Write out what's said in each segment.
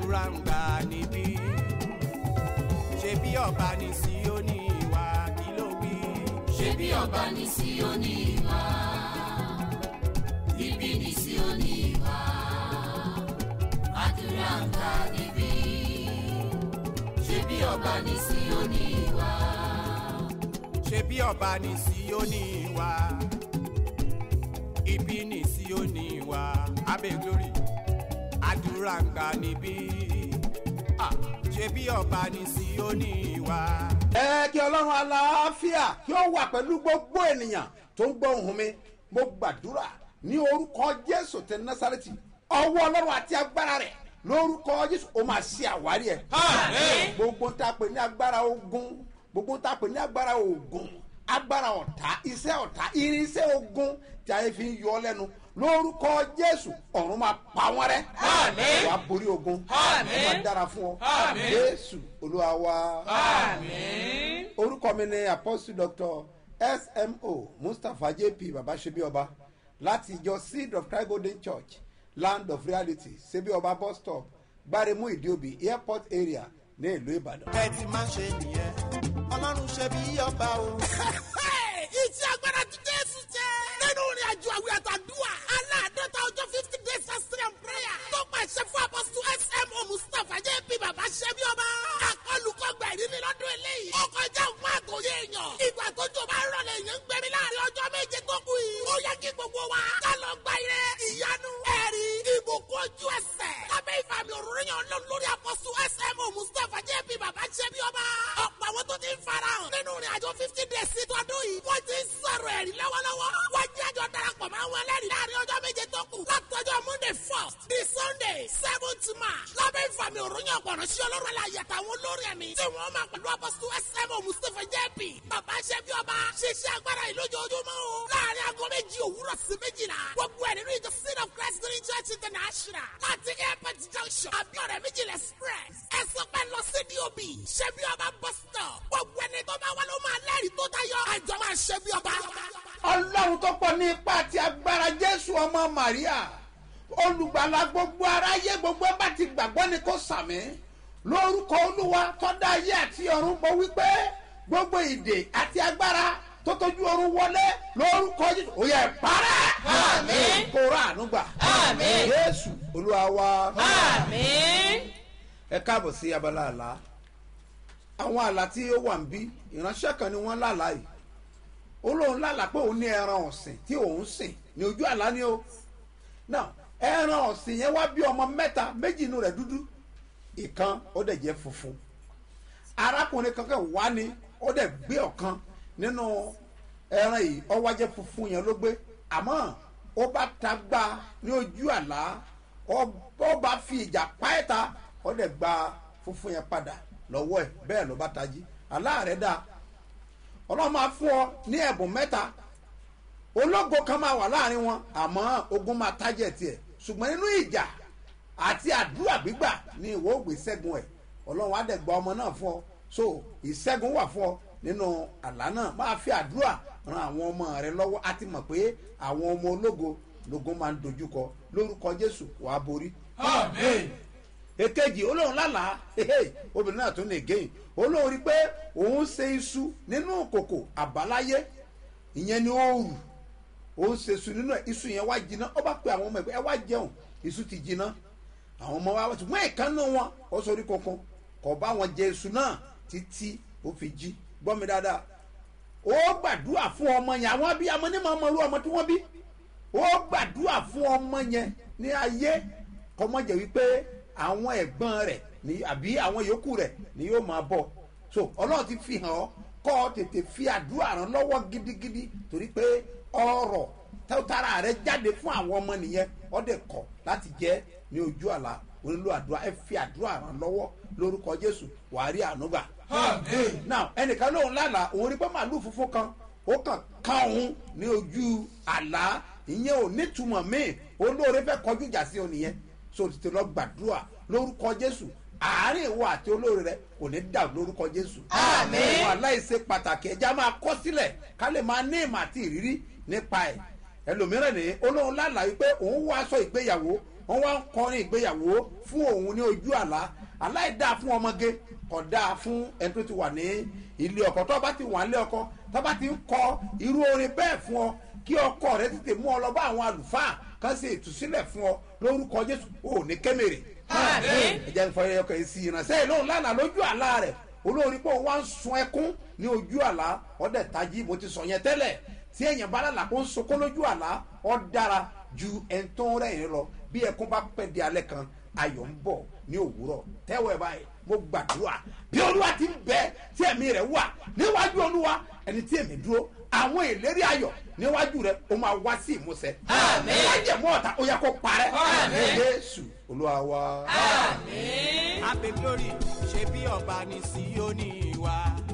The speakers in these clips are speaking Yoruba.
àdúrà ń gbà níbí. ṣé bí ọba ní Síónì wá, kí ló wí? ṣé bí ọba ní Síónì wá, níbí ní Síónì wá, àdúrà ń gbà níbí. ṣé bí ọba ní Síónì wá, ṣé bí ọba ní Síónì wá, ibi ní Síónì wá, abẹ́ glory àdúrà ń gbà níbí. ṣé bí ọba ní Síónì wá. Kí ọlọ́run aláàfíà kí ó wà pẹ̀lú gbogbo ènìyàn tó ń gbọ́ ohùn mi. Mo gbàdúrà ní orúkọ Jésù tẹ Násárẹ́tì, ọwọ́ ọlọ́run àti agbára rẹ̀ lórúkọ Jésù ó máa ṣe àwárí ẹ̀. Àmín. Gbogbo ń ta pè ní agbára ogun, gbogbo ń ta pè ní agbára ogun, agbára ọ̀tá, iṣẹ́ ọ̀tá, irinṣẹ́ ogun tí ayé fi ń yọ ọ́ lẹ́nu lórúkọ Jésù ọ̀run máa pa wọ́n rẹ́. Àmín. wàá borí ogun. Àmín. ó máa dára fún ọ. Àmín. Jésù Olúwa wa. Àmín. Orúkọ mi ni Apostle Dr. SMO Mustapha JP Baba Ṣebíọba láti ìjọ Seed of Christ Golden Church Land of Reality Ṣebíọba bus stop Gbáremú Ìdíòbí airport area ní ìlú Ìbàdàn. ẹ ti máa ṣe nìyẹn, Ọlọ́run ṣe bí ọba o. Iṣẹ́ agbára ti Jésù jẹ́. Nínú ìrìn àjò àwẹ̀ àtàdúrà, aláàdọ́ta ọjọ́ 50 days fasting and prayer. Tó pàṣẹ fún Apostle SMO Mustapha JP Baba Ṣebíọba. Àkọlùkọgbà ìrírí lọ́dún eléyìí. Ó kọjá òun àtòyé èèyàn. Ìgbà tó jọ bá rọlẹ̀ èèyàn ń gbẹ̀mí láàrin ọjọ́ méje tó kù yìí. Ó yẹ kí gbogbo wa ká lọ gba ire, ìyanu, ẹ̀rí, ìbùkún ojú ẹsẹ̀. Lábẹ́ ìfàmì òróró yàn lọ lórí Apostle SMO Mustapha JP Baba Ṣebíọba. Ọ̀pọ̀ àwọn tó ti ń farahàn nínú ìrìn àjò 50 days sí tọdún yìí. Wọ́n ti ń sọ̀rọ̀ ẹ̀rí lọ́wọ́lọ́wọ́. Wọ́n jẹ́ àjọ darapọ̀ máa ń wọn lẹ́rìí láàrin ọjọ́ méje tó kù. Látọjọ́ Monday 1st di Sunday 7th March. Lábẹ́ ìfàmì òròyìn ọ̀pọ̀rọ̀ sí ọlọ́run aláyẹ àtàwọn olórí ẹ̀mí. Tí wọ́n máa pẹ̀lú Apostle SMO Mustapha JP Baba Ṣebíọba. Ṣiṣẹ́ agbára yìí lójoojúmọ́ o. Láàrin aago méjì òwúrọ̀ sí méjìlá. Gbogbo ẹ̀ nínú ìjọ Seed of Christ Golden Church International. Láti Airport Junction. Abiodun Méjìlá Express. Ẹ sọ pé lọ sí DOB. Ṣebíọba bus stop. Gbogbo ẹni tó bá wà ló máa lẹ́rìí tó tayọ. Àjọ máa Ṣebíọba. Ọlọ́run tó pọ̀ ní ipá àti agbára Jésù ọmọ Màríà olùgbàlà gbogbo aráyé, gbogbo ẹ bá ti gbàgbọ́ ni kó sàmì lórúkọ Olúwa tó dá ayé àti ọ̀run. Mo wí pé gbogbo ìdè àti agbára tó tójú ọ̀run wọlé lórúkọ Jésù ó yẹ parẹ́. Àmín. kó rà àánú gbà. Àmín. Jésù Olúwa wa. Àmín. Ẹ káàbọ̀ sí abala àlá. Àwọn àlá tí ó wà ń bí ìránṣẹ́ kan ni wọ́n lálàá yìí. Olóhùn lálàá pé òun ní ẹran ọ̀sìn tí òun sìn ní ojú àlá ni o. Now ẹran ọ̀sìn yẹn wá bí ọmọ mẹ́ta, méjì inú rẹ̀ dúdú, ìkan ó dẹ̀ jẹ́ funfun. Arákùnrin kankan wá ní ó dẹ̀ gbé ọ̀kan nínú ẹran yìí, ó wá jẹ́ funfun yẹn ló gbé. Àmọ́ ó bá ta gbá ní ojú àlá, ó bá fi ìjà pa ẹ́ ta, ó dẹ̀ gba funfun yẹn padà lọ́wọ́ ẹ̀, bẹ́ẹ̀ ló bá tají. Àlá rẹ̀ dáa. Ọlọ́run máa fún ọ ní ẹ̀bùn mẹ́ta. Ológo kan máa wà láàrin wọn, àmọ́ ogun máa tájẹ̀ tiẹ̀. Ṣùgbọ́n nínú ìjà àti àdúrà gbígbà ni ìwọ ògbé ṣẹ́gun ẹ̀. Ọlọ́run á dẹ̀ gba ọmọ náà fún ọ. So ìṣẹ́gun wà fún ọ nínú àlá náà. Máa fi àdúrà ran àwọn ọmọ rẹ lọ́wọ́. A ti mọ̀ pé àwọn ọmọ ológo lógun máa ń dojúkọ. Lórúkọ Jésù wàá borí. Àmín. Èkejì olóhùn lálàá obìnrin náà tún lè géyìn. Olóhùn rí pé òun ṣe iṣu nínú kòkò àbáláyé, ìyẹn ni òòrù. Òun ṣe iṣu nínú ẹ̀, iṣu yẹn wá jiná. Ó bá pe àwọn ọmọ ẹgbẹ́ ẹ wá jẹun, iṣu ti jiná. Àwọn ọmọ wa ṣùgbọ́n ìkànnì wọn ó sórí kankan kò bá wọn jẹ iṣu náà títí ó fi jí. Gbọ́ mi dáadáa. Ó gbàdúrà fún ọmọ yẹn. Àwọn abiyamọ ní máa mọ irú ọmọ tí wọ́n bí. Ó gbàdúrà fún ọmọ yẹn ní ayé kọ́mọ́jẹ̀ wípé àwọn ẹ̀gbọ́n rẹ̀ ni àbí àwọn yòókù rẹ̀ ni yóò máa bọ̀. So Ọlọ́run ti fi hàn ọ́ kọ́ ọ tètè fi àdúrà ràn lọ́wọ́ gidigidi torí pé ọ̀rọ̀ tara rẹ̀ jáde fún àwọn ọmọ nìyẹn ọ̀dẹ̀ kọ̀ láti jẹ́ ní ojú àlá. Onílò àdúrà, ẹ fi àdúrà ràn lọ́wọ́ lórúkọ Jésù wàá rí àánú gbà. Now ẹnìkan lóun lálàá òun rí pé màálù funfun kan ó kàn ká òun ní ojú àlá. Ìyẹn ò nítumọ̀ míì, olóore fẹ́ kọjú ìjà sí òun nìyẹn. So tètè lọ gbàdúrà lórúkọ Jésù. Àárín ìwọ àti olóore rẹ kò ní dà lórúkọ Jésù. Àmín. Àwọn aláìṣe pàtàkì ẹja máa kọ sílẹ̀ ká lè máa ní ìmọ̀ àti ìrírí nípa ẹ̀. Ẹlòmíràn ní olóhùn lálàá wípé òun wọ aṣọ ìgbéyàwó, wọ́n wá ń kọrin ìgbéyàwó fún òun ní ojú àlá aláìdáa fún ọmọge kò dáa fún ẹni tó ti wà ní ilé ọkọ tó bá ti wà nílé ọkọ tó bá ti ń kọ irú orin bẹ́ẹ̀ fún ọ kí ọkọ rẹ tètè mú ọ lọ bá àwọn àlùfáà kan ṣe ìtúsílẹ̀ fún ọ lórúkọ Jésù ò ní kémèrè. ẹ̀jẹ̀ ń fọ ẹyọkọ̀ yìí sí ìrànṣẹ́ ìlóhùn lánàá lójú àlá rẹ̀ olórí pé òun wá ń sun ẹkún ní ojú àlá ọ̀dẹ̀ tají mo ti sọ yẹn tẹ́lẹ̀ tí èèyàn bá lálàá kó ń sunkún lójú àlá ó dára ju ẹni tó ń rẹ̀yìn lọ bí ẹkún bá pẹ́ di alẹ́ kan ayọ̀ ń bọ̀ ní òwúrọ̀ tẹ́wọ̀ ẹ̀ báyìí mo gbàdúrà bí olúwa ti ń bẹ tí ẹ̀mí rẹ̀ wà níwájú olúwa ẹni tí èmi dúró àwọn ìlérí ayọ̀ níwájú rẹ̀ ó máa wá sí ìmúṣẹ. àmín. májẹ̀mú ọ̀tá ó yẹ kó parẹ́. àmín. Jésù olúwa wa. àmín. Happy glory ṣe bí ọba ní Síónì wa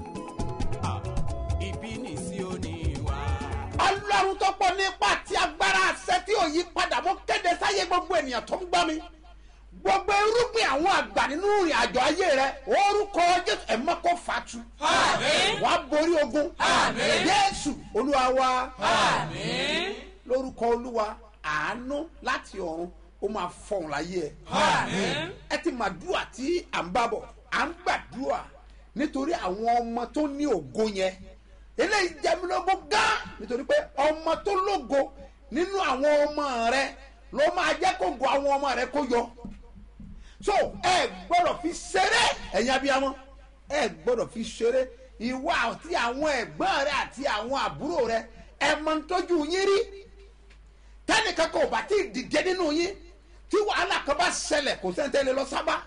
ibi ní Síónì wa. ọlọ́run tó pọ̀ nípa tí agbára àṣẹ tí ò yí padà mọ́ kéde sáyé gbogbo ènìyàn tó ń gbọ́ mi gbogbo irúgbìn àwọn àgbà nínú ìrìn àjò ayé rẹ orúkọ Jésù ẹ má kó fatu. àmín. wà á borí ogun. àmín. Jésù olúwa wa. àmín. lórúkọ olúwa àánú láti ọ̀run ó máa fọhùn láyé ẹ. àmín. ẹ ti máa dúà tí à ń bá bọ̀ à ń gbàdúrà nítorí àwọn ọmọ tó ní ògo yẹn eléyìí jẹ́ mi lógún gán nítorí pé ọmọ tó lógo nínú àwọn ọmọ rẹ ló máa jẹ́ kó go àwọn ọmọ rẹ kó yọ so ẹ gbọ́dọ̀ fi ṣeré ẹ̀yin abiyamọ ẹ gbọ́dọ̀ fi ṣeré ìwọ àti àwọn ẹ̀gbọ́n rẹ àti àwọn àbúrò rẹ ẹ mọ ntọ́jú yín rí tẹ́nìkan kò bá tí ì dìde nínú yín tí wàhálà kan bá ṣẹlẹ̀ kò sẹ́ńtẹ́lẹ̀ lọ sábà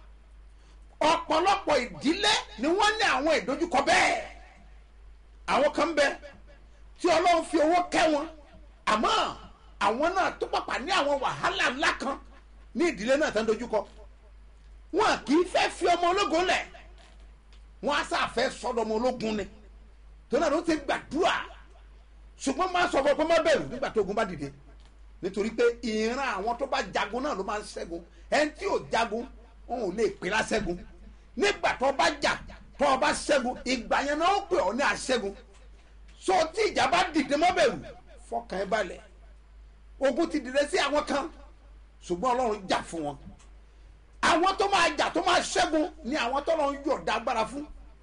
ọ̀pọ̀lọpọ̀ ìdílé ni wọ́n ní àwọn ìdojúkọ bẹ́ẹ̀ àwọn kan bẹ tí Ọlọ́run fi owó kẹ́ wọn àmọ́ àwọn náà tó pàpà ní àwọn wàhálà ńlá kan ní ìdílé náà tó ń dojúkọ wọn kì í fẹ́ fi ọmọ ológun lẹ̀ wọn á sàfẹ́ sọ́dọ̀ ọmọ ológun ni tó náà ló ti gbàdúrà ṣùgbọ́n máa sọ fún ọ pé má bẹ̀rù nígbà tó ogun bá dìde nítorí pé ìran àwọn tó bá jagun náà ló máa ń ṣẹ́gun ẹni tí ò jagun wọn ò lè pè láṣẹ́gun nígbà tó bá jà tó bá ṣẹ́gun ìgbà yẹn náà ó pè ọ́ ní àṣẹ́gun so tí ìjà bá dìde má bẹ̀rù fọkàn ẹ balẹ̀ ogun ti dìde sí àwọn kan ṣùgbọ́n Ọlọ́run jà fún wọn àwọn tó máa jà tó máa ṣẹ́gun ni àwọn tó lọ́n yọ̀ dágbára fún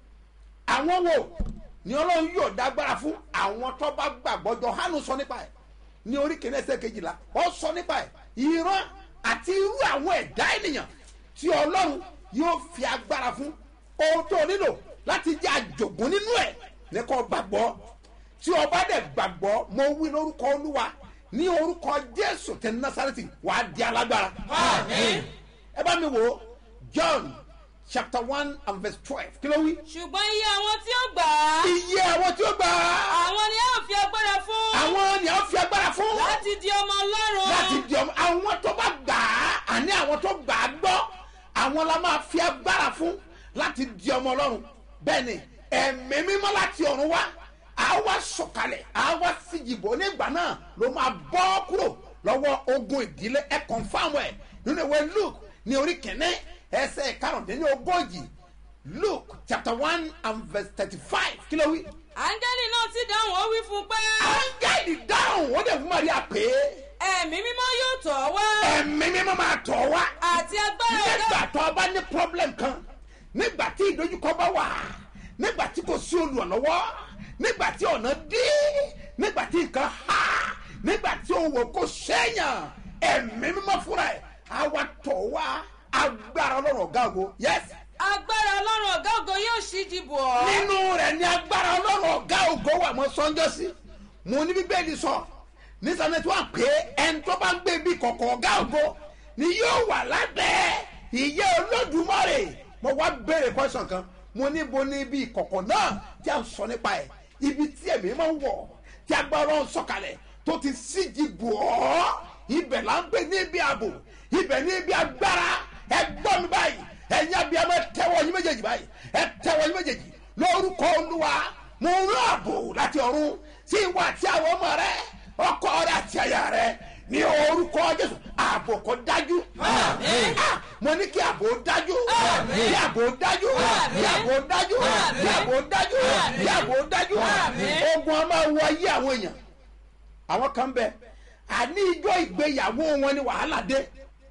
àwọn wo ni Ọlọ́run yọ̀ dágbára fún àwọn tó bá gbàgbọ́ Jòhánù sọ nípa ẹ̀ ní orí kìíní ẹsẹ̀ 12 ó sọ nípa ẹ̀ ìran àti irú àwọn ẹ̀dá ènìyàn tí Ọlọ́run yóò fi agbára fún ohun tó nílò láti jẹ́ àjògùn nínú ẹ̀ ní kó gbàgbọ́ tí o bá dẹ̀ gbàgbọ́ mo wí lórúkọ Olúwa ní orúkọ Jésù tẹ Násárẹ́tì wàá di alágbára. àmín. ẹ bá mi wò John chapter 1 and verse 12 kí ló wí. ṣùgbọ́n iye àwọn tí ó gbà á. iye àwọn tí ó gbà á. àwọn ni a fi agbára fún. àwọn ni a fi agbára fún. láti di ọmọ Ọlọ́run. láti di ọmọ àwọn tó bá gbà á àní àwọn tó gbà á gbọ́ àwọn la máa fi agbára fún láti di ọmọ Ọlọ́run bẹ́ẹ̀ ni ẹ̀mí mímọ́ láti ọ̀run wá àwa sọ̀kalẹ̀ àwa síjìbò nígbà náà ló máa bọ́ kúrò lọ́wọ́ ogun ìdílé ẹ̀ kọ̀nfàmù ẹ̀ nínú ìwé Luke ní orí kìíní ẹsẹ̀ karùndínlógójì Luke chapter 1 and verse 35 kí ló wí. áńgẹ́lì náà sì dáhùn ó wí fún pé. áńgẹ́lì dáhùn ó dẹ̀ fún Maria pé. ẹ̀mí mímọ́ yóò tọ̀ ọ́ wá. ẹ̀mí mímọ́ máa tọ̀ ọ́ wá. àti agbára ọ̀gá. nígbà tó o bá ní problem kan nígbà tí ìdojúkọ bá wà nígbà tí kò sí olùrànlọ́wọ́ nígbà tí ọ̀nà dí nígbà tí nǹkan há nígbà tí òun wò kó sẹ́yìn ẹ̀mí mímọ́ fúnra ẹ̀ àwa tọ̀ wá agbára Ọlọ́run ọ̀gá ògo yes. agbára Ọlọ́run ọ̀gá ògo yóò ṣíji bò ọ́. nínú rẹ̀ ni agbára Ọlọ́run ọ̀gá ògo wà mọ́ sọ́njọ́ sí mo ní Bíbélì sọ ní sanẹ́tì wà pé ẹni tó bá ń gbé bí kọ̀kọ̀ ọ̀gá ògo ni yóò wà lábẹ́ ìyẹ́ Olódùmarè mo wá béèrè question kan mo ní bo ní ibi ìkọ̀kọ̀ náà tí a ń sọ nípa ẹ̀ ibi tí ẹ̀mí máa ń wọ̀ tí agbára Ọlọ́run sọ̀kalẹ̀ tó ti síji bò ọ́ ibẹ̀ là ń gbé ní ibi ààbò ibẹ̀ ní ibi agbára ẹ gbọ́ mi báyìí ẹ̀yin abiyamọ ẹ tẹ́wọ́ yín méjèèjì báyìí ẹ tẹ́wọ́ yín méjèèjì lórúkọ Olúwa mo rán ààbò láti ọ̀run sí ìwọ àti àwọn ọmọ rẹ ọkọ rẹ àti aya rẹ ní orúkọ Jésù ààbò kó dájú. àmín. mo ní kí ààbò dájú. àmín. kí ààbò dájú. àmín. kí ààbò dájú. àmín. kí ààbò dájú. àmín. kí ààbò dájú. àmín. ogun a máa wọ ayé àwọn èèyàn àwọn kan bẹ àní ijó ìgbéyàwó wọn ni wàhálà dé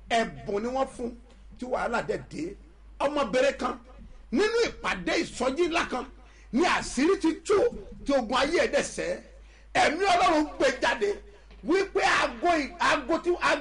ẹ̀bùn ni wọ́n fún tí wàhálà dẹ̀ dé. Ọmọbìnrin kan nínú ìpàdé ìsọjí ńlá kan ní àṣírí ti tú tí ogun ayé ẹ̀ dẹ̀ sẹ́. Ẹ̀mí Ọlọ́run gbé jáde wípé aago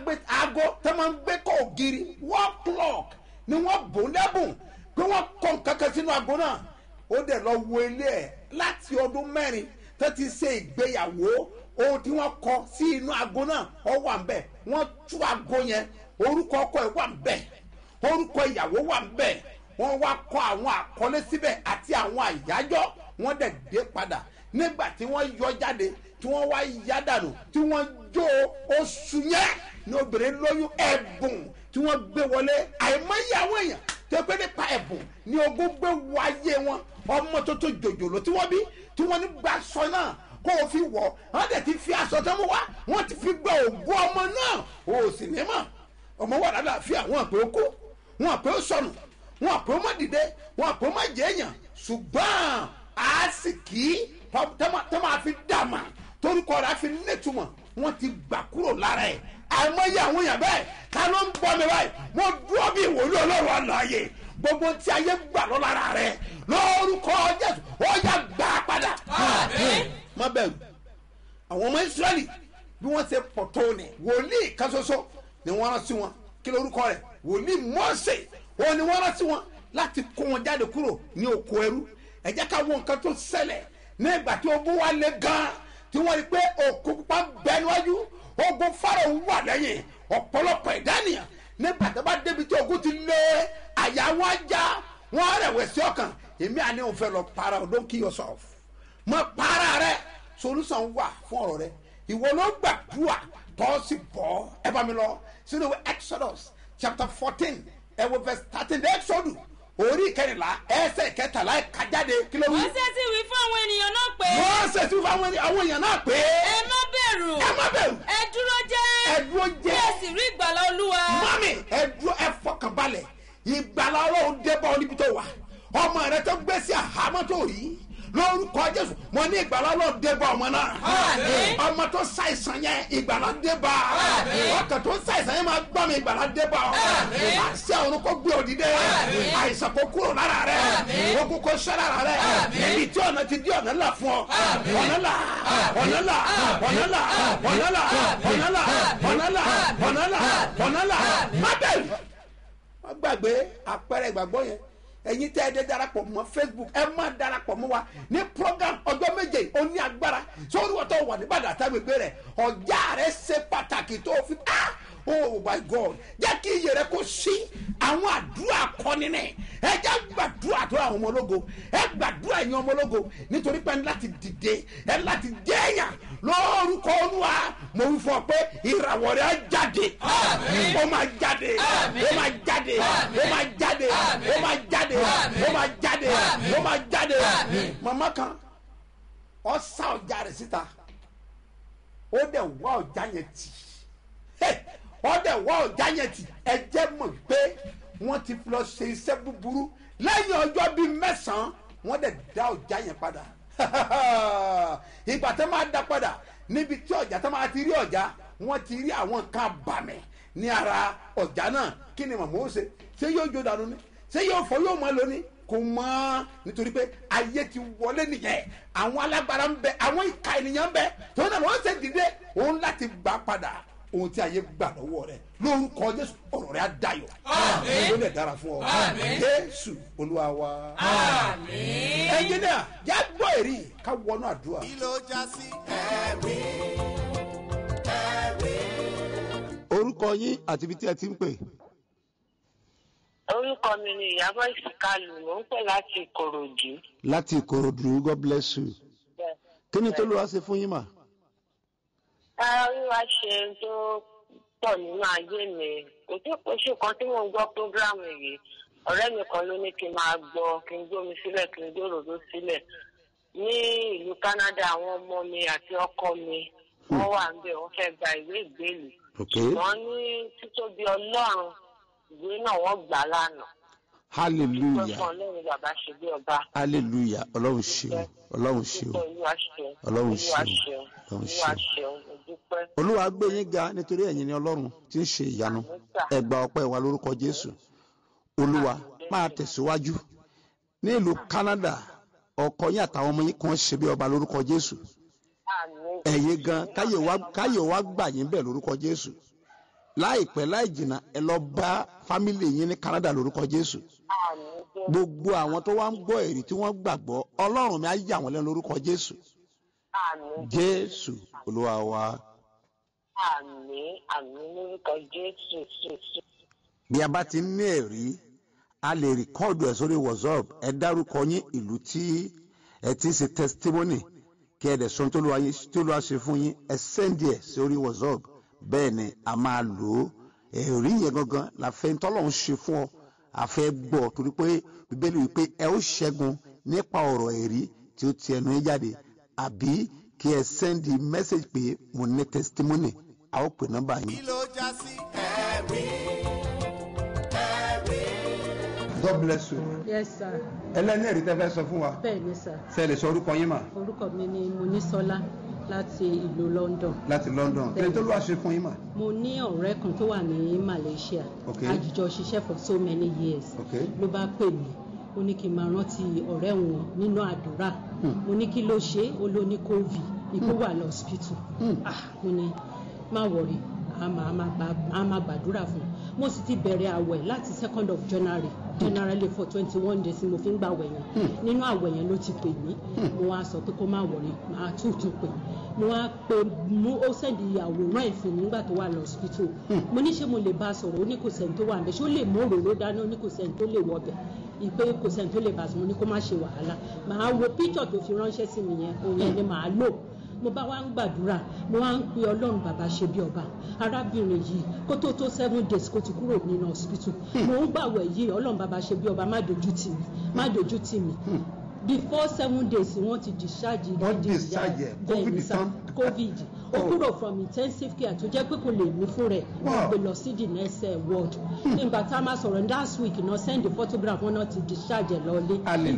tó máa ń gbé kọ́ ògiri 1 o'clock ni wọ́n bò lẹ́bùn pé wọ́n kọ́ nǹkan kan sínú aago náà. Ó dẹ̀ lọ wo ilé ẹ̀ láti ọdún 4 tó ti ṣe ìgbéyàwó. Ohun tí wọ́n kọ sí inú aago náà ó wà ń bẹ̀. Wọ́n tú aago yẹn, orúkọ ọkọ ẹ̀ wà ń bẹ̀, orúkọ ìyàwó wà ń bẹ̀. Wọ́n wá kọ àwọn àkọlé síbẹ̀ àti àwọn àyájọ́. Wọ́n dẹ̀ dé padà nígbà tí wọ́n yọ jáde tí wọ́n wá yá dànù tí wọ́n jó oṣù yẹn ní obìnrin lóyún. Ẹ̀bùn tí wọ́n gbé wọlé àìmọye àwọn èèyàn tó pé nípa ẹ̀bùn ní ogún gbé wọ ayé wọn. Ọmọ tó jòjòló tí wọ́n bí tí wọ́n ní gba aṣọ náà kó o fi wọ̀, wọ́n dẹ̀ ti fi aṣọ tó mú wá, wọ́n ti fi gba ògùn ọmọ náà. O sì ní mọ̀ ọmọ wà lálàáfíà, wọn àpè ó kó, wọn àpè ó sọnù, wọn àpè ó má dìde, wọn àpè ó má jẹ èèyàn. Ṣùgbọ́n àásìkí tó máa fi dàmà torúkọ rẹ̀ á fi nítumọ̀ wọ́n ti gbà kúrò lára ẹ̀. Àìmọye àwọn èèyàn bẹ́ẹ̀ ta ló ń bọ́ mi báyìí. Mo dúró bí ìwòlú Ọlọ́run àlàyé. Gbogbo tí ayé gbà lọ lára rẹ̀ lórúkọ Jésù ó yá gbà padà. Má bẹ̀rù àwọn ọmọ Ísírẹ́lì bí wọ́n ṣe pọ̀ tó ní wòlíì kan ṣoṣo ni wọ́n rán sí wọn. Kí lórúkọ rẹ̀? Wòlíì Mósè. Òun ni wọ́n rán sí wọn láti kó wọn jáde kúrò ní oko ẹrú. Ẹ jẹ́ ká wo nǹkan tó ṣẹlẹ̀ nígbà tí ogun wá le gan-an tí wọ́n rí pé òkú pupa bẹ níwájú, ogun Fáráò wà lẹ́yìn, ọ̀pọ̀lọpọ̀ ìdánìyàn. Nígbà tó bá débi tí ogun ti lé àyà wọn ajá, wọn rẹ̀wẹ̀sì ọkàn. Èmi àní òun fẹ́ lọ para o, don't kill yourself. Mọ para rẹ, solution wà fún ọ̀rọ̀ rẹ. Ìwọ ló gbàdúrà tó sì bọ́. Ẹ bá mi lọ sínú ìwé Exodus chapter 14 ẹ wo verse 13 Exodus orí 14 ẹsẹ̀ 13 kájáde kí ló wí. Mósè sì wí fún àwọn ènìyàn náà pé. Mósè sì wí fún àwọn èèyàn náà pé. Ẹ má bẹ̀rù. Ẹ má bẹ̀rù. Ẹ dúró jẹ́. Ẹ dúró jẹ́. Kí ẹ sì rí ìgbàlà Olúwa. Mami ẹ dúró ẹ fọkàn balẹ̀. Ìgbàlà Ọlọ́run dé bá ọ níbi tó wà. Ọmọ rẹ tó gbé sí àhámọ́ tó rí. Lórúkọ Jésù mo ní ìgbàlà Ọlọ́run dé bá ọmọ náà. Ọmọ tó ṣàìsàn yẹn ìgbàlà dé bá. Ọkàn tó ṣàìsàn yẹn máa gbọ́ mi ìgbàlà dé bá ọ. Àṣẹ ọ̀run kó gbé òdìdé. Àìsàn kó kúrò lára rẹ̀. Ogun kó ṣẹ́ lára rẹ̀. Ibi tí ọ̀nà ti di ọ̀nà là fún ọ. Ọ̀nà là ọ̀nà là ọ̀nà là ọ̀nà là ọ̀nà là ọ̀nà là ọ̀nà là ọ̀nà là. Má bẹ̀rù. Má gbàgbé àpẹẹrẹ ìgbàgbọ́ yẹn. Ẹ̀yin tẹ́ ẹ dé darapọ̀ mọ́ Facebook ẹ má darapọ̀ mọ́ wa ní program ọjọ́ méje ó ní agbára sórí wọ́tọ̀ wà ní Ìbàdàn àtàgbègbè rẹ̀ ọjà rẹ̀ ṣe pàtàkì tó fi oh my God jẹ́ kí iye rẹ̀ kó sí àwọn àdúrà kọ́ni nẹ̀ ẹ jẹ́ gbàdúrà tó àwọn ọmọ ológo ẹ gbàdúrà ẹ̀yin ọmọ ológo nítorí pé ẹ láti dìde ẹ láti jẹ́yàn lórúkọ Olúwa mo wí fún ọ pé ìràwọ̀ rẹ̀ á jáde ó máa jáde ó máa jáde ó máa jáde ó máa jáde ó máa jáde ó máa jáde màmá kan ọ sá ọjà rẹ̀ síta ó dẹ̀ wá ọjà yẹn tì ọ dẹ̀ wá ọjà yẹn tì ẹ jẹ́ mọ̀ pé wọ́n ti lọ ṣe iṣẹ́ búburú lẹ́yìn ọjọ́ bíi 9 wọ́n dẹ̀ dá ọjà yẹn padà ìgbà tó máa dá padà níbi tí ọjà tó máa ti rí ọjà wọ́n ti rí àwọn nǹkan àbàmì ní ara ọjà náà kí ni màmá ó ṣe yóò jó dànù ni ṣé yóò fọ yóò máa lò ní kò mọ nítorí pé ayé ti wọlé nìyẹn àwọn alágbára ń bẹ àwọn ìka ènìyàn ń bẹ tó náà wọ́n ṣe dìde òun láti gbà padà ohun tí ayé gbà lọ́wọ́ rẹ̀ lórúkọ Jésù ọ̀rọ̀ rẹ̀ á dayọ̀ ló lè dára fún ọ Jésù Olúwa wa ẹnjìnìà já gbọ́ èrì ká wọnú àdúrà. kí ló já sí ẹ̀rí ẹ̀rí. orúkọ yín àti ibi tí ẹ ti ń pè. Orúkọ mi ni Ìyábọ̀ Ìsìkàlù, mò ń pè láti Ìkòròdú. láti Ìkòròdú, God bless you. kí ni tó ló wá ṣe fún yín mà. Olúwa ṣe tó pọ̀ nínú ayé mi. Kò tí oṣù kan tí mò ń gbọ́ prógráàmù yìí, ọ̀rẹ́ mi kan ló ní kí n máa gbọ́, kí n gbómi sílẹ̀, kí n gbòròdó sílẹ̀. Ní ìlú Canada, àwọn ọmọ mi àti ọkọ mi wọ́n wà ń bẹ̀, wọ́n fẹ́ gba ìwé ìgbélùú. Wọ́n ní títóbi Ọlọ́run ìwé náà wọ́n gbà lánàá. hallelujah Ọlọ́run bàbá ṣe bí ọba. hallelujah ọlọ́run ṣeun ọlọ́run ṣeun Olúwa ṣeun. ọlọ́run Olúwa ṣeun ṣeun. ọlọ́run Olúwa ṣeun. ṣeun. Mo dúpẹ́. olúwa gbé yín ga nítorí ẹ̀yin ni ọlọ́run tí ń ṣe ìyanu ẹ gba ọpẹ́ wa lórúkọ jésù olúwa máa tẹ̀síwájú ní ìlú Canada ọkọ yín àtàwọn ọmọ yín kan ṣe bí ọba lórúkọ jésù Àmín. ẹ̀yin gan káyè wá gbà yín bẹ́ẹ̀ lórúkọ jésù láìpẹ́ láì jìnnà ẹ lọ bá fámìlì yín ní Canada lórúkọ jésù Àmín. gbogbo àwọn tó wá ń gbọ́ èrí tí wọ́n gbàgbọ́ ọlọ́run mi á yà wọ́n lẹ́nu lórúkọ jésù Àmín. jésù olúwa wa. Àmín. Àmín lórúkọ Jésù. bí a bá ti ní ẹ̀rí a lè rìkọ́ọ̀dù ẹ̀ sórí WhatsApp ẹ dárúkọ yín ìlú tí ẹ ti ń ṣe testimony kí ẹ dẹ̀ sọ tó lọ́wọ́ ṣe fún yín ẹ sẹ́ndì ẹ̀ sórí WhatsApp bẹ́ẹ̀ ni a máa lò ó ẹ̀rí yẹn gangan la fẹ́ tọ́lọ́run ṣe fún ọ a fẹ́ gbọ́ torí pé bíbélì wípé ẹ ó ṣẹ́gun nípa ọ̀rọ̀ ẹ̀rí tí ó ti ẹnu yín jáde àbí kí ẹ sẹ́ndì message pé mo ní testimony a ó pè nọ́mbà yín. kí ló já sí ẹ̀rí ẹ̀rí. God bless you. Yes, sir. ẹlẹ́ni ẹ̀rí tẹ́ fẹ́ sọ fún wa Bẹ́ẹ̀ ni, sir. ṣe lè sọ orúkọ yín mà Orúkọ mi ni Monísọ́lá láti ìlú London. láti London kí ni tó lọ́wọ́ ṣe fún yín mà. Mo ní ọ̀rẹ́ kan tó wà ní Malaysia. Okay. A jùjọ ṣiṣẹ́ for so many years. Okay. Ló bá pè mí. Ó ní kí n máa rántí ọ̀rẹ́ wọn nínú àdúrà. Mo ní kí ló ṣe, ó ló ní COVID. Ikú wà lọ hospital. Mo ní má wọrí, a máa gbàdúrà fún un. Mo sì ti bẹ̀rẹ̀ àwẹ̀ láti 2nd of January. Generally for 21 days mo fi ń gbà àwẹ̀ yẹn. Nínú àwẹ̀ yẹn ló ti pè mí. Mo wá sọ pé kó má wọrí, máa tún pè. Mo wá pé ó sẹ́ndì àwòrán ẹ̀ fún mi nígbà tó wà lọ hospital. Mo ní ṣé mo lè bá a sọ̀rọ̀, ó ní kò sẹ́ni tó wà níbẹ̀, ṣé ó lè mú òróró dání, ó ní kò sẹ́ni tó lè wọbẹ̀. Ìpè kò sẹ́ni tó lè bá a sọ, mo ní kó má ṣe wàhálà. Màá wo picture tó fi ránṣẹ́ sí mi yẹn, òun yẹn ni màá lò. Mo bá wá ń gbàdúrà, mo wá ń pe Ọlọ́run bàbá ṣe bí ọba. Arábìnrin yìí kó tó 7 days kó ti kúrò nínú hospital. Mo ń gbàwẹ̀ yìí, Ọlọ́run bàbá ṣe bí ọba má dojú tì mí. Before 7 days wọ́n ti discharge COVID ó kúrò from intensive care tó jẹ́ pé kò lè mí fún rẹ̀ wọ́n gbé lọ sí the next ward. Nígbà tá a máa sọ̀rọ̀ last week náà send the photograph wọn náà ti discharge lọ́lé.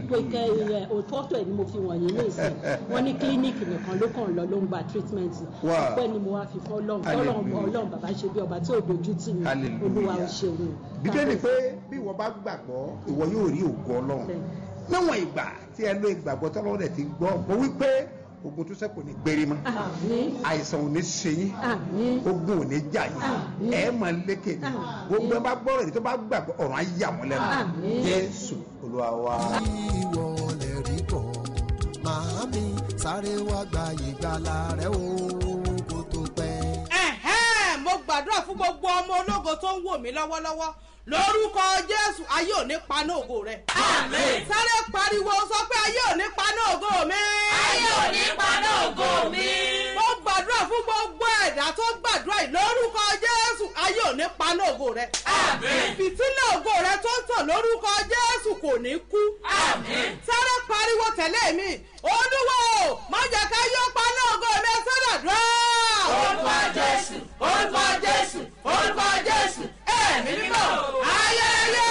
Ìpè fọ́tò ẹ̀ ni mo fi wọ̀nyí ní ìsìn. Wọ́n ní clinic nìkan ló kàn lọ ló ń gba treatment. Ọpẹ́ ni mo wá fi fọ́ Ọlọ́run bàbá ṣe bí ọba tí ò dojú tì mí. Olúwa ò ṣeun. Bíbélì pé bí ìwọ bá gbàgbọ́ ìwọ yóò rí ògo Ọlọ́run níwọ̀n ìgbà tí ẹ lo ìgbàgbọ́ tọ́lọ́run rẹ̀ ti gbọ́ mo wí pé ogun tó sẹ́kù ní gbérí mọ́ àìsàn ò ní ṣe yín ogun ò ní jà yín ẹ máa lékè ní gbogbo ẹ bá gbọ́rọ̀ èyí tó bá gbàgbọ́ ọ̀run á yà wọ́n lẹ́nu Jésù Olúwa wa. ìwọ lè rí bọ̀ màámi sáré wá gba ìgbàlà rẹ o kó tó pẹ́. Mo gbàdúrà fún gbogbo ọmọ ológo tó ń wò mí lọ́wọ́lọ́wọ́ lórúkọ Jésù ayé ò ní paná ògo rẹ. Àmín. Sáré pariwo sọ pé ayé ò ní paná ògo mi. Ayé ò ní paná ògo mi. Mo gbàdúrà fún gbogbo ẹ̀dá tó gbàdúrà yìí lórúkọ Jésù ayé ò ní paná ògo rẹ. Àmín. Fìtílà ògo rẹ tó ń tàn lórúkọ Jésù kò ní kú. Àmín. Sáré pariwo tẹ̀lé mi. Olúwa o, má jẹ́ ká yọ paná ògo mi sọ́dọ̀ dúró. Orúkọ Jésù, orúkọ Jésù, orúkọ Jésù. Ẹ̀mí mímọ́. Ayẹyẹ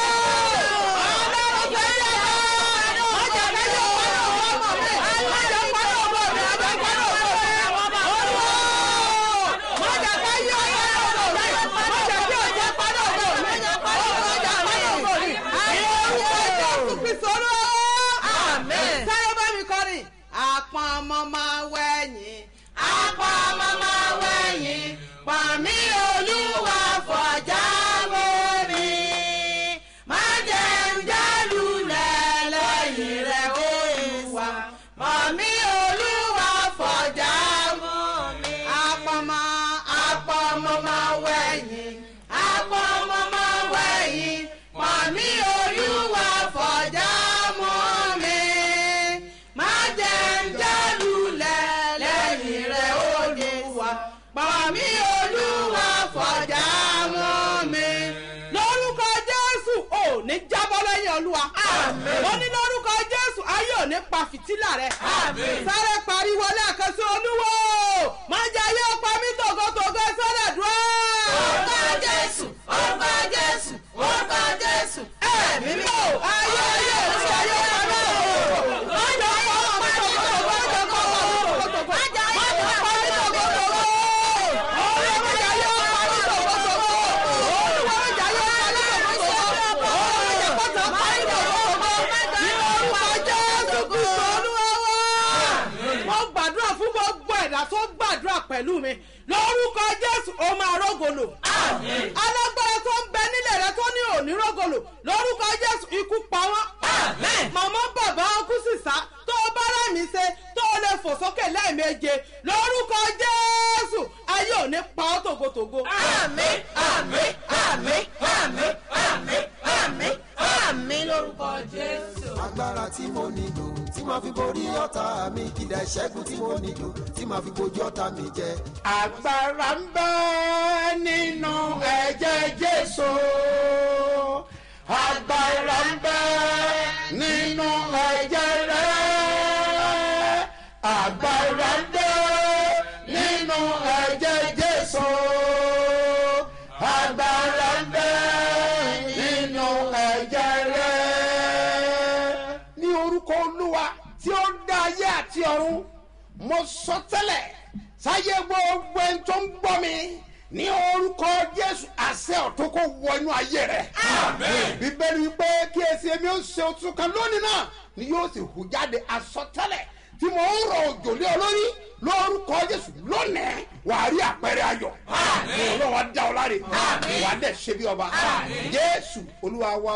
Ọlọ́run tó yẹ wá. Má jẹ́ ká yọ paná ògo mi. Má jẹ́ paná ògo mi. Má jẹ́ paná ògo mi. Olúwa o, má jẹ́ ká yọ paná ògo mi. Má jẹ́ kí o jẹ́ paná ògo mi. Má jẹ́ paná ògo mi. Ayẹyẹ Jésù Kristo Olúwa. Àmín. Sáré bá mi kọrin. Àpọ̀n ọmọ máa wẹ̀yìn. Àpọ̀n ọmọ máa wẹ̀yìn. Pàmí Olúwa fọjá mọ́ mi. Má jẹ́ ń jálulẹ̀ lẹ́yìn rẹ̀ Olúwa. Pàmí Olúwa fọjá mọ́ mi. Àpọ̀n ọmọ máa wẹ̀yìn. Àpọ̀n ọmọ máa wẹ̀yìn. Pàmí Olúwa fọjá mọ́ mi. Má jẹ́ ń jálulẹ̀ lẹ́yìn rẹ̀ Olúwa. Pàmí Olúwa fọjá mọ́ mi. Lórúkọ Jésù ò ní jábọ́ lẹ́yìn Olúwa. Àmín. Mo ní lórúkọ Jésù ayé ò ní pa fìtílà rẹ̀. Àmín. Sáré pariwo lẹ́ẹ̀kan sí Olúwo. Má jẹ́ ayé ọ̀pá mi tògótògó sọ́dọ̀ dúró. Orúkọ Jésù, orúkọ Jésù, orúkọ Jésù. Ẹ̀mí mímọ́ pẹ̀lú mi lórúkọ jésù ó máa rógòlò. alágbára tó ń bẹ nílẹ̀ rẹ tó ní òní rógòlò lórúkọ jésù ikú pa wọ́n. màmá bàbá ọkú sísá tó bá rẹ̀ mí ṣe tó lè fò sókè lẹ́ẹ̀méje lórúkọ jésù ayé ò ní pa ọ́ tògótògó. àmín àmín àmín àmín àmín àmín àmín lórúkọ jésù. agbára tí mo nílò tí màá fi borí ọ̀tá mi ìdá ìṣẹ́gun tí mo nílò tí màá fi bojú ọ̀tá mi jẹ. agbára ń bẹ nínú ẹ̀jẹ̀ jésù agbára ń bẹ nínú ẹ̀jẹ̀ rẹ̀ agbára ń bẹ nínú ẹ̀jẹ̀ jésù agbára ń bẹ nínú ẹ̀jẹ̀ rẹ̀. ní orúkọ olúwa tí ó dá ayé àti ọ̀run mo sọ tẹ́lẹ̀ sáyé gbogbo ẹni tó ń gbọ́ mi ní orúkọ jésù àṣẹ ọ̀tún kó wọ inú ayé rẹ̀. bíbélì wípé kí èsì èmi ó ṣe òtún kan lónìí náà ni yóò sì hù jáde àsọtẹ́lẹ̀ tí mo ń rọ òjò lé olórí lórúkọ jésù lónìí wàá rí àpẹẹrẹ ayọ̀ ọlọ́run á dá ọ láre wàá dẹ̀ ṣe bí ọba jésù olúwa wa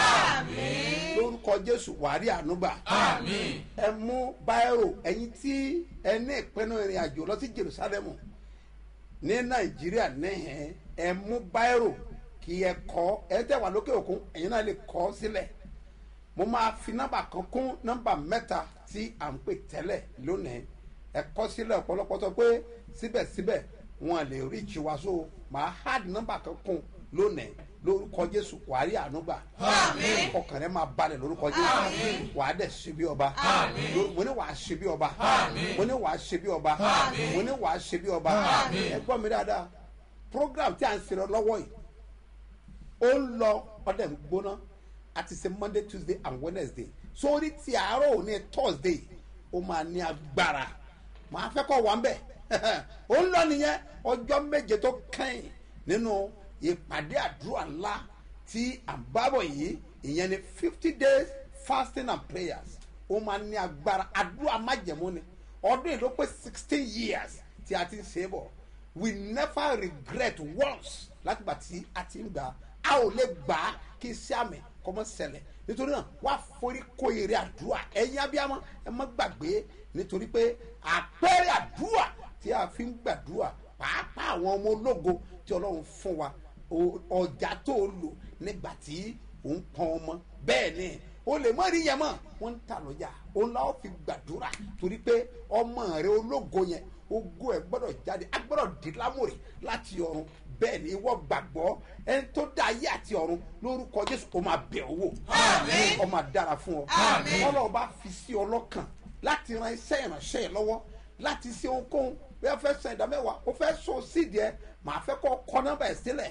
lórúkọ jésù wàá rí ànúgbà. ẹ mú báírò ẹ̀yin tí ẹ ní ìpinnu ìrìn àjò lọ sí jerusalem ní nàìjíríà níhìn ẹ mú báírò kí ẹ kọ ẹ tẹ wà lókè òkun ẹ̀yin náà lè kọ sílẹ̀ mo máa fi nọ́mbà kan kún nọ́mbà mẹ́ta tí à ń pè tẹ́lẹ̀ lónìí ẹ kọ sílẹ̀ ọ̀pọ̀lọpọ̀ sọ pé síbẹ̀síbẹ̀ wọn lè rí ìjìwá so màá hard nọ́mbà kan kún lónìí lórúkọ jésù wàá rí ànúgbà ọkàn rẹ máa balẹ̀ lórúkọ jésù wàá dẹ̀ ṣe bí ọba mo ní wàá ṣe bí ọba mo ní wàá ṣe bí ọba mo ní wàá ṣe bí ọba ẹ gbọ́ mi dáadáa program tí a ń ṣe lọ́wọ́ yìí ó ń lọ ọdẹ ń gbóná àti ṣe monday tuesday and wednesday sórí ti àárọ̀ òní thursday ó máa ní agbára màá fẹ́ kọ́ wà ń bẹ̀ ó ń lọ nìyẹn ọjọ́ méje tó kẹ́yìn nínú ìpàdé àdúrà ńlá tí à ń bábọ̀ yìí ìyẹn ni 50 days fasting and prayers ó máa ní agbára àdúrà májẹ̀mú ni ọdún yìí ló pé 16 years tí a ti ń ṣe é bọ̀ we never regret once látìgbà tí a ti ń gbà á ò lè gbà á kí iṣẹ́ àmì kọ́mọ́ ṣẹlẹ̀ nítorí náà wàá forí kó èrè àdúrà ẹ̀yin abiyamọ ẹ má gbàgbé nítorí pé àpẹẹrẹ àdúrà tí a fi ń gbàdúrà pàápàá àwọn ọmọ ológo tí ọlọ́run fún wa ọjà tó lò nígbà tí òun pọn ọmọ bẹ́ẹ̀ ni o lè mọ rí yẹn mọ wọn ń ta lọ́jà òun làwọn fi gbàdúrà torí pé ọmọ rẹ ológo yẹn ogo ẹ gbọ́dọ̀ jáde a gbọ́dọ̀ di lámòrè láti ọ̀run bẹ́ẹ̀ ni ìwọ gbàgbọ́ ẹni tó dá ayé àti ọ̀run lórúkọ jésù ó máa bẹ̀ owó ó máa dára fún ọ ọlọ́run bá fi sí ọ lọ́kàn láti ran iṣẹ́ ìránṣẹ́ yẹn lọ́wọ́ láti ṣe ohunkóhun bí wọ́n fẹ́ san ìdá mẹ́wàá ó fẹ́ so sídìí ẹ màá fẹ́ kọ́ nọ́mbà ẹ̀ sílẹ̀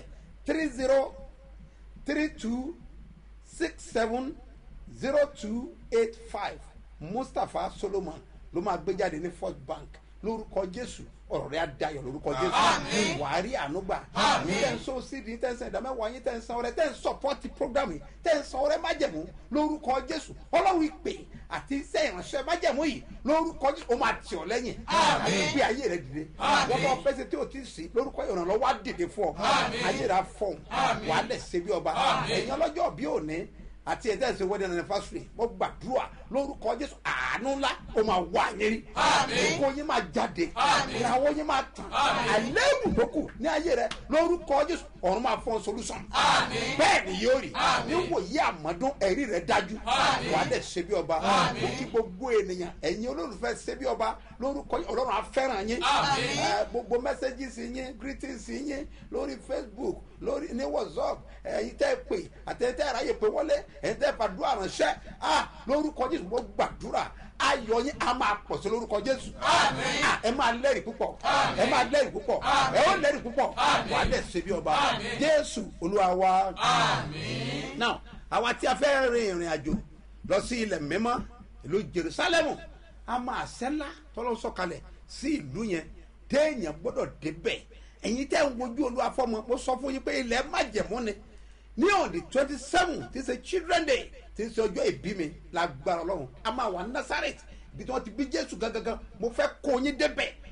3032670285 mustapha solomon ló máa gbé jáde ní first bank lórúkọ jésù ọ̀rọ̀ rẹ̀ á dayọ̀ lórúkọ jésù wàá rí ànúgbà ní tẹ́ ń so sídìí tẹ́ ń san ìdámẹ́wàá yín tẹ́ ń san ọrẹ tẹ́ ń sọpọ́tì prógrámù yìí tẹ́ ń san ọrẹ májẹ̀mú lórúkọ jésù ọlọ́run ìpè àti iṣẹ́ ìránṣẹ́ májẹ̀mú yìí lórúkọ jésù ó máa tì ọ́ lẹ́yìn àti gbé ayé rẹ̀ dìde wọ́n bá fẹsẹ̀ tí o ti sí lórúkọ ìrànlọ́wọ́ á dìde fún ọ ayé rẹ̀ á fọ̀hún wàá lẹ̀ ṣe bí ọba ẹ̀yin ọlọ́jọ́ bí òní àti ẹ̀dá ẹ̀sẹ̀ wedding anniversary mo gbàdúrà lórúkọ jésù àánú ńlá ó máa wà yín rí ògo yín máa jáde ìràwọ̀ yín máa tàn àlẹ́bù tó kù ní ayé rẹ lórúkọ jésù ọ̀run máa fọ́n solution bẹ́ẹ̀ ni yóò rí níwòye àmọ́dún ẹ̀rí rẹ dájú wà á dẹ̀ ṣe bí ọba ó kí gbogbo ènìyàn ẹ̀yin olólùfẹ́ ṣe bí ọba lórúkọ ọlọ́run á fẹ́ràn yín gbogbo messages yín greetings yín lórí facebook lórí ní whatsapp ẹ̀yin tẹ́ pè àtẹ̀tẹ̀ àráyè pé wọlé ẹ̀yin tẹ́ fàdúrà ránṣẹ́ lórúkọ jésù mo gbàdúrà ayọ̀ yín a máa pọ̀ sí lórúkọ jésù ẹ máa lẹ́rìí púpọ̀ ẹ máa lẹ́rìí púpọ̀ ẹ ó lẹ́rìí púpọ̀ wà á dẹ̀ ṣe bí ọba jésù olúwa wa. now àwa tí a fẹ́ rin ìrìn àjò lọ sí ilẹ̀ mímọ́ ìlú jerusalem a máa ṣẹ́lá tọ́lọ́ sọ̀kalẹ̀ sí ìlú yẹn téèyàn gbọ́dọ̀ débẹ̀ ẹ̀yin tẹ́ ń wojú olúwa fọ́mọ mo sọ fún yín pé ilẹ̀ májẹ̀mú ni ní on the 27 tí ṣe children day tí ṣe ọjọ́ ìbí mi lágbára ọlọ́run a máa wà ní nazareth ibi tí wọ́n ti bí jésù gangan mo fẹ́ kó yín débẹ̀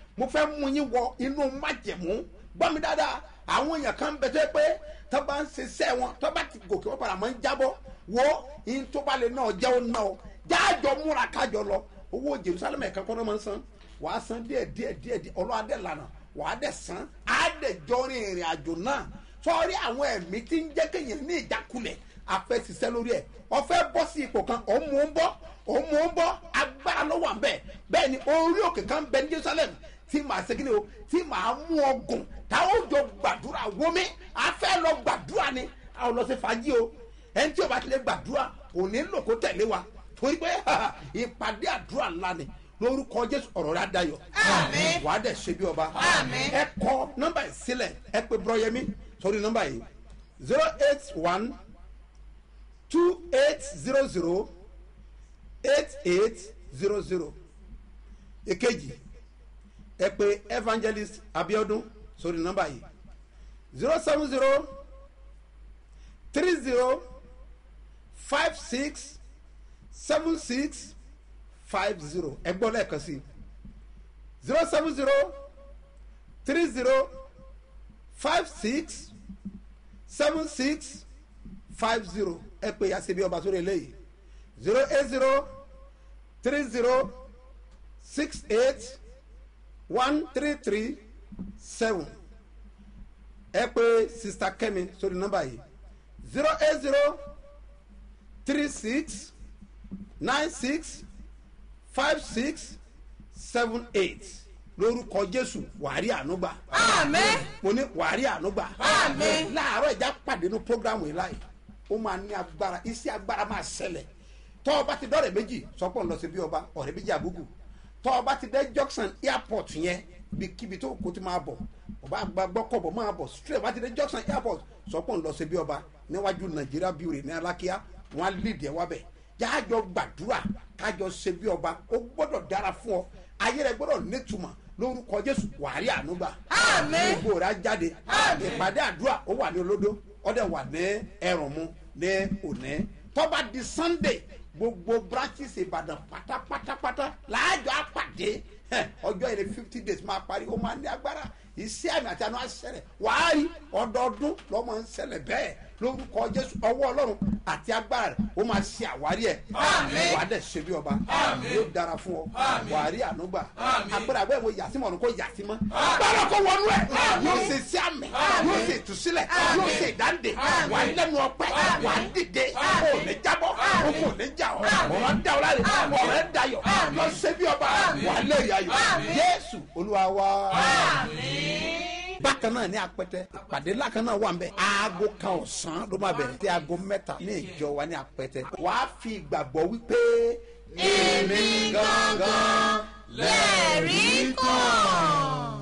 mo fẹ́ mú yín wọ inú májẹ̀mú gbọ́ mi dáadáa àwọn èèyàn kan bẹ tẹ́ pé tó bá ń ṣiṣẹ́ wọn tó bá ti gòkè wọn padà máa ń jábọ́ wo in tó bá lè náà jẹ́ ó náà jáàjọ múra kájọ lọ owó Jerusalem ẹ̀ka kọ́nà máa ń san wàá san díẹ̀ ọlọ́adẹ lànà wàá dẹ̀ san á dẹ̀ jọ ìrìn àjò náà sọ́ọ́rí àwọn ẹ̀mí tí ń jẹ́ kéèyàn ní ìjákulẹ̀ afẹ́síṣẹ́ lórí ẹ̀ ọ̀fẹ́ bọ́ sí ipò kan òun mò ń bọ́ agbára ló wà bẹ́ẹ̀ bẹ́ẹ̀ ni orí òkè kan bẹ ní Jerusalem tí màá ṣe kíni o tí màá mú ọgùn táwọn jọ gbàdúrà wọmi afẹ́ lọ gbàdúrà ni àwọn lọ sí fàájì o ẹni tí o bá ti lè gbàdúrà kò ní lò kó tẹ̀lé wa torí pé ìpàdé àdúrà ńlá ni lórúkọ Jésù ọ̀rọ̀ rẹ̀ adayọ̀ wàá dẹ̀ ṣe bí ọba ẹ kọ nọ́mbà yìí sílẹ̀ ẹ pè Bùrọ̀yẹmí sórí nọ́mbà yìí 081-2800-8800 èkejì ẹ pè Evangelist Abiodun sórí nọ́mbà yìí 070-30-56-76-50 ẹ gbọ́ lẹ́ẹ̀kan sí 070-30-56-76-50 ẹ pè yàtí bí ọba sórí eléyìí 080-30-68-133-7 ẹ pè Sister Kemi sórí nọ́mbà yìí 080-36-96-56-78 lórúkọ Jésù wàárí ànúgbà. Àmín. mo ní wàárí ànúgbà. Àmín. láàárọ̀ ìjà pàdé ní programu yìí láì ó máa ní agbára iṣẹ́ agbára máa ṣẹlẹ̀ tọ́ ọba ti dọ́rẹ̀ méjì sọ́pọ̀ ńlọ sí bí ọba ọ̀rẹ́ méjì àbúkù tọ́ ọba ti dé Junction airport yẹn kíbi tó kó ti máa bọ̀ ọba gbọ́kọ̀ bọ̀ máa bọ̀ straight ọba ti dé Junction airport sọ́pọ̀ ńlọ sí bí ọba níwájú Nàìjíríà bíi ní Alákíá wọn á lè dẹ̀ wábẹ̀ jáàjọ gbàdúrà kájọ ṣe bí ọba ó gbọ́dọ̀ dára fún ọ ayé rẹ gbọ́dọ̀ nítumọ̀ lórúkọ Jésù wàárí ànúgbà. Àmín. gbogbo rẹ á jáde ìpàdé àdúrà ó wà ní olódó ọdẹ wà ní ẹrùnmú ní òní tó bá di Sunday gbogbo branches Ìbàdàn pátápátápátá láàjọ àpàdé ọjọ́ yẹn 50 days máa parí ó máa ní agbára iṣẹ́ àmì àti àánú àṣẹlẹ̀ wàárí ọdọọdún lọ́mọ ń ṣẹlẹ̀ bẹ́ẹ̀ lórúkọ Jésù ọwọ́ Ọlọ́run àti agbára rẹ̀ ó máa ṣe àwárí ẹ̀ wàá dẹ̀ ṣe bí ọba yóò dára fún ọ wàárí ànúgbà agbára àgbẹ̀ wo yàtí mọ̀ kó yàtí mọ́ agbára kó wọnú ẹ̀ yóò ṣe sí àmì yóò ṣe ìtúsílẹ̀ yóò ṣe ìdáǹdè wàá lẹ́nu ọpẹ́ wàá dìde ó ní jábọ́ ó kò ní jà ọ́ ọ̀rọ̀ dá ọ láre ọ̀rọ̀ dayọ̀ lọ ṣe bí ọba wàá lè rí ayọ̀ Jésù Olúwa wa. Bákan náà ní Apẹtẹ pàdé lákan náà wà ń bẹ aago kan ọ̀sán ló máa bẹ̀rẹ̀ sí aago mẹ́ta ní ìjọ wa ní Apẹtẹ wàá fi ìgbàgbọ́ wípé èmi gangan lẹ́rìí kan.